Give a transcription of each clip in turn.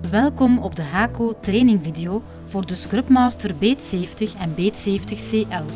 Welkom op de HACO trainingvideo voor de Scrubmaster Beet70 en Beet70 CL.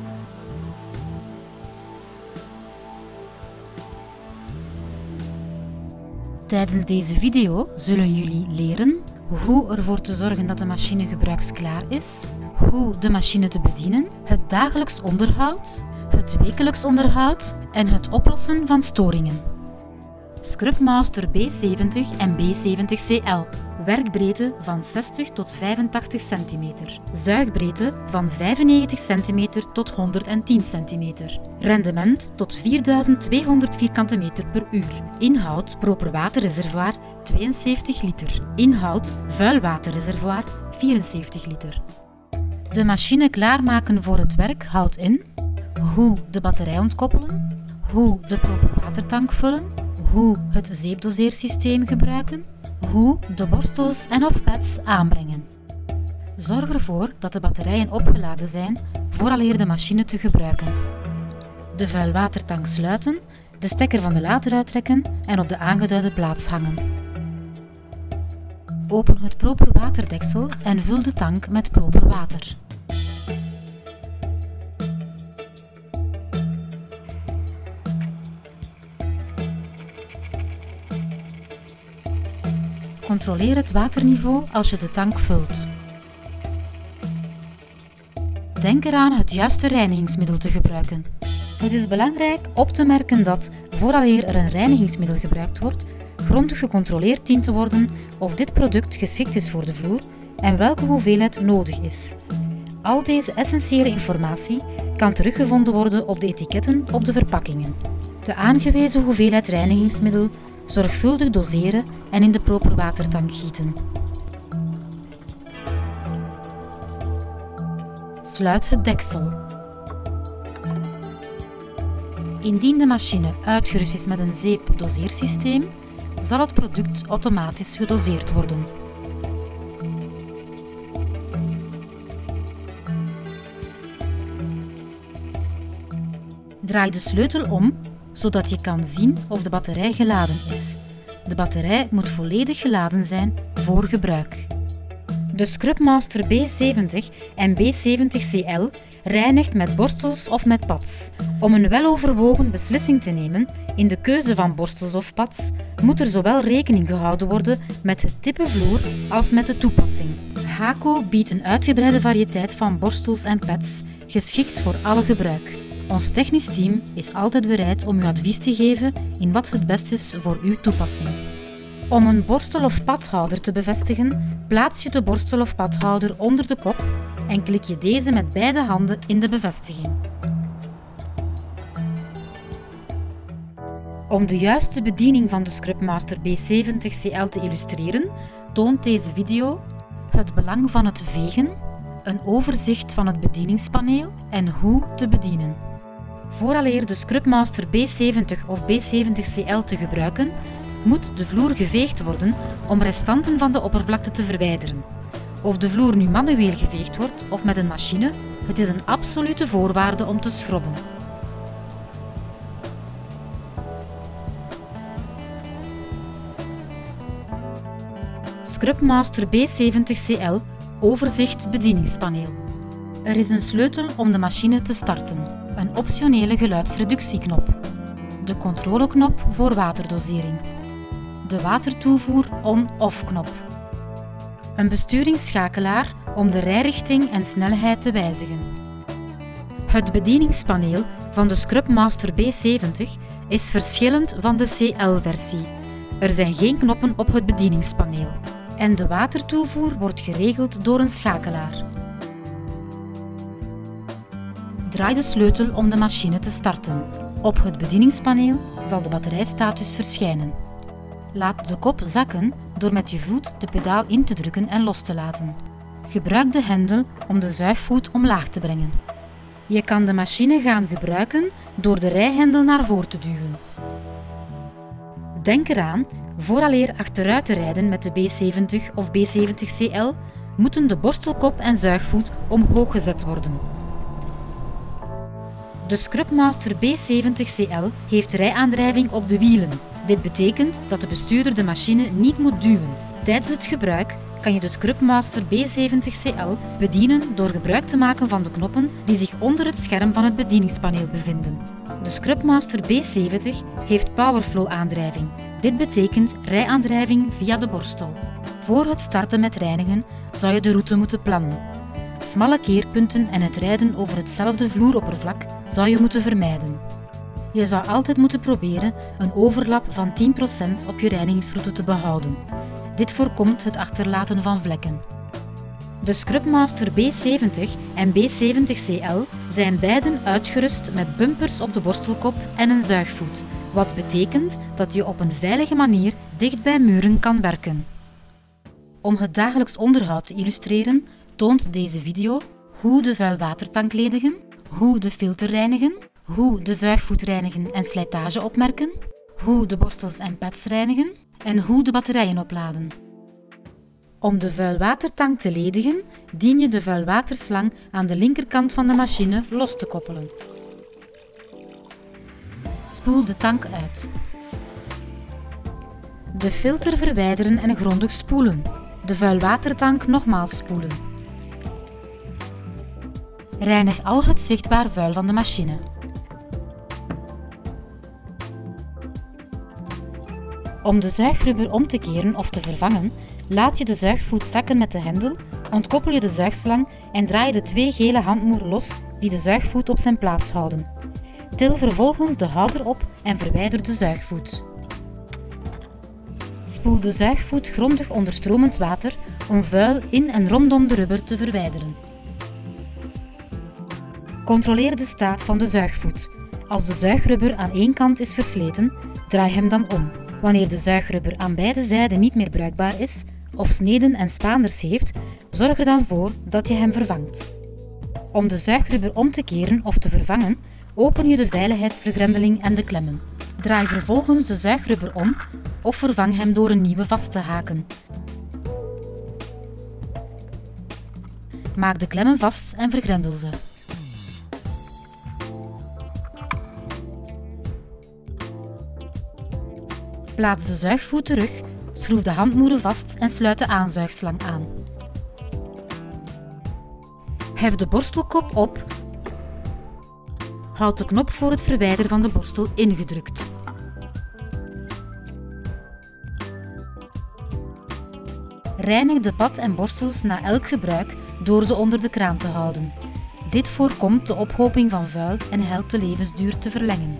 Tijdens deze video zullen jullie leren hoe ervoor te zorgen dat de machine gebruiksklaar is, hoe de machine te bedienen, het dagelijks onderhoud, het wekelijks onderhoud en het oplossen van storingen. Scrubmaster B70 en B70 CL. Werkbreedte van 60 tot 85 cm. Zuigbreedte van 95 cm tot 110 cm. Rendement tot 4200 vierkante meter per uur. Inhoud proper waterreservoir 72 liter. Inhoud vuilwaterreservoir 74 liter. De machine klaarmaken voor het werk houdt in hoe de batterij ontkoppelen, hoe de proper watertank vullen, hoe het zeepdoseersysteem gebruiken, hoe de borstels en of pads aanbrengen. Zorg ervoor dat de batterijen opgeladen zijn vooraleer de machine te gebruiken. De vuilwatertank sluiten, de stekker van de lader uittrekken en op de aangeduide plaats hangen. Open het proper waterdeksel en vul de tank met proper water. Controleer het waterniveau als je de tank vult. Denk eraan het juiste reinigingsmiddel te gebruiken. Het is belangrijk op te merken dat, vooraleer er een reinigingsmiddel gebruikt wordt, grondig gecontroleerd dient te worden of dit product geschikt is voor de vloer en welke hoeveelheid nodig is. Al deze essentiële informatie kan teruggevonden worden op de etiketten op de verpakkingen. De aangewezen hoeveelheid reinigingsmiddel zorgvuldig doseren en in de proper watertank gieten. Sluit het deksel. Indien de machine uitgerust is met een zeepdoseersysteem, zal het product automatisch gedoseerd worden. Draai de sleutel om, zodat je kan zien of de batterij geladen is. De batterij moet volledig geladen zijn voor gebruik. De Scrubmaster B70 en B70 CL reinigt met borstels of met pads. Om een weloverwogen beslissing te nemen in de keuze van borstels of pads, moet er zowel rekening gehouden worden met het type vloer als met de toepassing. HACO biedt een uitgebreide variëteit van borstels en pads, geschikt voor alle gebruik. Ons technisch team is altijd bereid om u advies te geven in wat het best is voor uw toepassing. Om een borstel of padhouder te bevestigen, plaats je de borstel of padhouder onder de kop en klik je deze met beide handen in de bevestiging. Om de juiste bediening van de Scrubmaster B70 CL te illustreren, toont deze video het belang van het vegen, een overzicht van het bedieningspaneel en hoe te bedienen. Vooraleer de Scrubmaster B70 of B70 CL te gebruiken, moet de vloer geveegd worden om restanten van de oppervlakte te verwijderen. Of de vloer nu manueel geveegd wordt of met een machine, het is een absolute voorwaarde om te schrobben. Scrubmaster B70 CL overzicht bedieningspaneel. Er is een sleutel om de machine te starten. Een optionele geluidsreductieknop. De controleknop voor waterdosering. De watertoevoer on-off knop. Een besturingsschakelaar om de rijrichting en snelheid te wijzigen. Het bedieningspaneel van de Scrubmaster B70 is verschillend van de CL-versie. Er zijn geen knoppen op het bedieningspaneel. En de watertoevoer wordt geregeld door een schakelaar. Draai de sleutel om de machine te starten. Op het bedieningspaneel zal de batterijstatus verschijnen. Laat de kop zakken door met je voet de pedaal in te drukken en los te laten. Gebruik de hendel om de zuigvoet omlaag te brengen. Je kan de machine gaan gebruiken door de rijhendel naar voren te duwen. Denk eraan, vooraleer achteruit te rijden met de B70 of B70 CL, moeten de borstelkop en zuigvoet omhoog gezet worden. De Scrubmaster B70 CL heeft rijaandrijving op de wielen. Dit betekent dat de bestuurder de machine niet moet duwen. Tijdens het gebruik kan je de Scrubmaster B70CL bedienen door gebruik te maken van de knoppen die zich onder het scherm van het bedieningspaneel bevinden. De Scrubmaster B70 heeft Powerflow-aandrijving. Dit betekent rijaandrijving via de borstel. Voor het starten met reinigen zou je de route moeten plannen. Smalle keerpunten en het rijden over hetzelfde vloeroppervlak zou je moeten vermijden. Je zou altijd moeten proberen een overlap van 10% op je reinigingsroute te behouden. Dit voorkomt het achterlaten van vlekken. De Scrubmaster B70 en B70CL zijn beiden uitgerust met bumpers op de borstelkop en een zuigvoet, wat betekent dat je op een veilige manier dicht bij muren kan werken. Om het dagelijks onderhoud te illustreren, toont deze video hoe de vuilwatertank ledigen, hoe de filter reinigen, hoe de zuigvoet reinigen en slijtage opmerken, hoe de borstels en pads reinigen en hoe de batterijen opladen. Om de vuilwatertank te ledigen, dien je de vuilwaterslang aan de linkerkant van de machine los te koppelen. Spoel de tank uit. De filter verwijderen en grondig spoelen. De vuilwatertank nogmaals spoelen. Reinig al het zichtbaar vuil van de machine. Om de zuigrubber om te keren of te vervangen, laat je de zuigvoet zakken met de hendel, ontkoppel je de zuigslang en draai je de 2 gele handmoeren los die de zuigvoet op zijn plaats houden. Til vervolgens de houder op en verwijder de zuigvoet. Spoel de zuigvoet grondig onder stromend water om vuil in en rondom de rubber te verwijderen. Controleer de staat van de zuigvoet. Als de zuigrubber aan één kant is versleten, draai hem dan om. Wanneer de zuigrubber aan beide zijden niet meer bruikbaar is of sneden en spaanders heeft, zorg er dan voor dat je hem vervangt. Om de zuigrubber om te keren of te vervangen, open je de veiligheidsvergrendeling en de klemmen. Draai vervolgens de zuigrubber om of vervang hem door een nieuwe vast te haken. Maak de klemmen vast en vergrendel ze. Plaats de zuigvoet terug, schroef de handmoeren vast en sluit de aanzuigslang aan. Hef de borstelkop op. Houd de knop voor het verwijderen van de borstel ingedrukt. Reinig de pad en borstels na elk gebruik door ze onder de kraan te houden. Dit voorkomt de ophoping van vuil en helpt de levensduur te verlengen.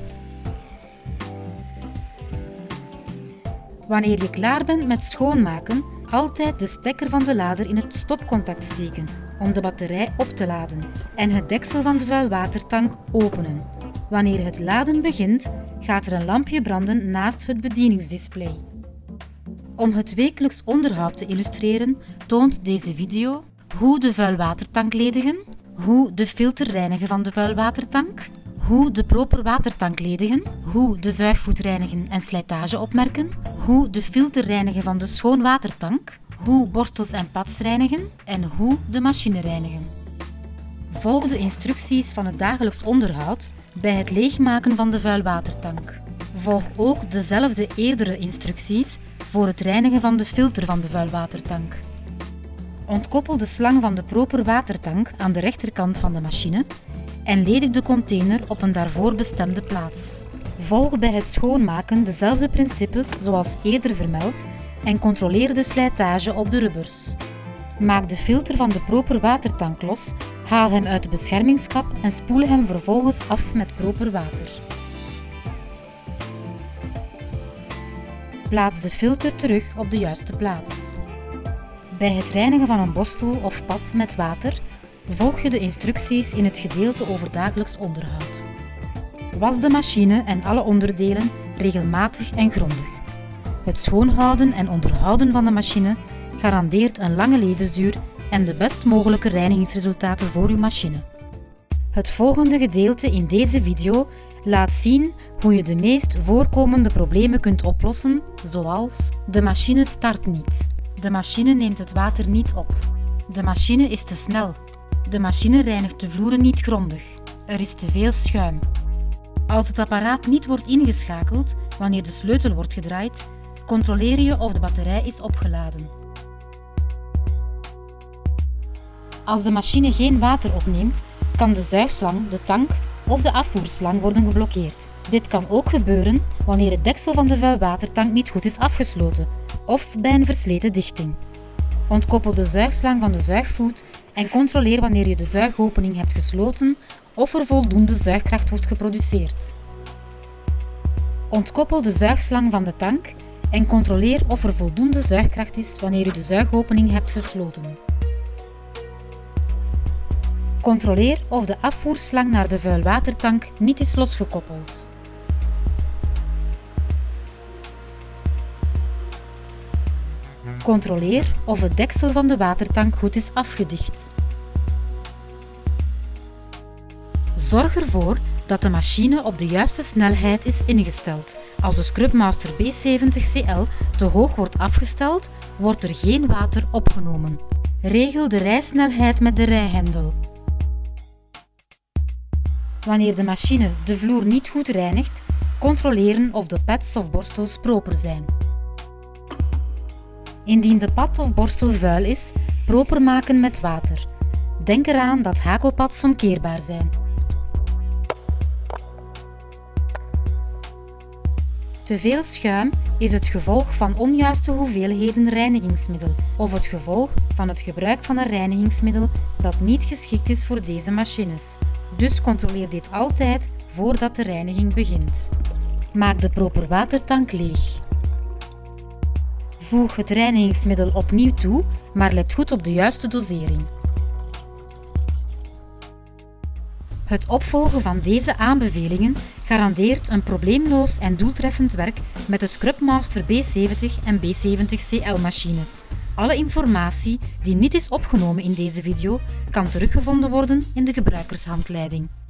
Wanneer je klaar bent met schoonmaken, altijd de stekker van de lader in het stopcontact steken om de batterij op te laden en het deksel van de vuilwatertank openen. Wanneer het laden begint, gaat er een lampje branden naast het bedieningsdisplay. Om het wekelijks onderhoud te illustreren, toont deze video hoe de vuilwatertank ledigen, hoe de filter reinigen van de vuilwatertank, hoe de proper watertank ledigen, hoe de zuigvoet reinigen en slijtage opmerken, hoe de filter reinigen van de schoonwatertank, hoe borstels en pads reinigen en hoe de machine reinigen. Volg de instructies van het dagelijks onderhoud bij het leegmaken van de vuilwatertank. Volg ook dezelfde eerdere instructies voor het reinigen van de filter van de vuilwatertank. Ontkoppel de slang van de proper watertank aan de rechterkant van de machine en ledig de container op een daarvoor bestemde plaats. Volg bij het schoonmaken dezelfde principes zoals eerder vermeld en controleer de slijtage op de rubbers. Maak de filter van de proper watertank los, haal hem uit de beschermingskap en spoel hem vervolgens af met proper water. Plaats de filter terug op de juiste plaats. Bij het reinigen van een borstel of pad met water volg je de instructies in het gedeelte over dagelijks onderhoud. Was de machine en alle onderdelen regelmatig en grondig. Het schoonhouden en onderhouden van de machine garandeert een lange levensduur en de best mogelijke reinigingsresultaten voor uw machine. Het volgende gedeelte in deze video laat zien hoe je de meest voorkomende problemen kunt oplossen, zoals de machine start niet. De machine neemt het water niet op. De machine is te snel. De machine reinigt de vloeren niet grondig. Er is te veel schuim. Als het apparaat niet wordt ingeschakeld wanneer de sleutel wordt gedraaid, controleer je of de batterij is opgeladen. Als de machine geen water opneemt, kan de zuigslang, de tank of de afvoerslang worden geblokkeerd. Dit kan ook gebeuren wanneer het deksel van de vuilwatertank niet goed is afgesloten of bij een versleten dichting. Ontkoppel de zuigslang van de zuigvoet en controleer wanneer je de zuigopening hebt gesloten of er voldoende zuigkracht wordt geproduceerd. Ontkoppel de zuigslang van de tank en controleer of er voldoende zuigkracht is wanneer je de zuigopening hebt gesloten. Controleer of de afvoerslang naar de vuilwatertank niet is losgekoppeld. Controleer of het deksel van de watertank goed is afgedicht. Zorg ervoor dat de machine op de juiste snelheid is ingesteld. Als de Scrubmaster B70CL te hoog wordt afgesteld, wordt er geen water opgenomen. Regel de rijsnelheid met de rijhendel. Wanneer de machine de vloer niet goed reinigt, controleren of de pads of borstels proper zijn. Indien de pad of borstel vuil is, proper maken met water. Denk eraan dat hakelpads omkeerbaar zijn. Te veel schuim is het gevolg van onjuiste hoeveelheden reinigingsmiddel of het gevolg van het gebruik van een reinigingsmiddel dat niet geschikt is voor deze machines. Dus controleer dit altijd voordat de reiniging begint. Maak de proper watertank leeg. Voeg het reinigingsmiddel opnieuw toe, maar let goed op de juiste dosering. Het opvolgen van deze aanbevelingen garandeert een probleemloos en doeltreffend werk met de Scrubmaster B70 en B70CL machines. Alle informatie die niet is opgenomen in deze video kan teruggevonden worden in de gebruikershandleiding.